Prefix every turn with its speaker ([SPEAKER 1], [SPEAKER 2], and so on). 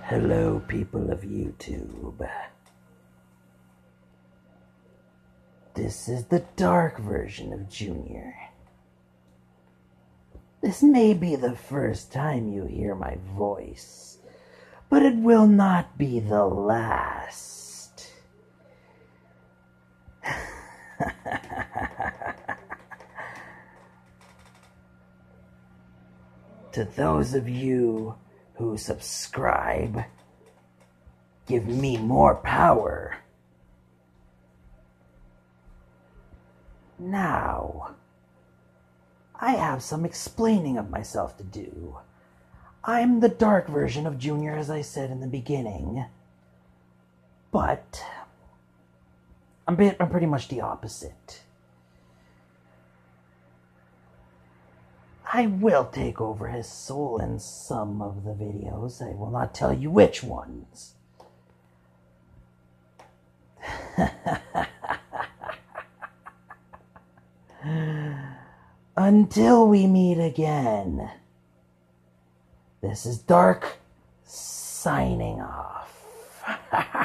[SPEAKER 1] Hello, people of YouTube. This is the dark version of Junior. This may be the first time you hear my voice, but it will not be the last. To those of you who subscribe, give me more power. Now, I have some explaining of myself to do. I'm the dark version of Junior, as I said in the beginning, but I'm pretty much the opposite. I will take over his soul in some of the videos. I will not tell you which ones. Until we meet again, this is Dark signing off.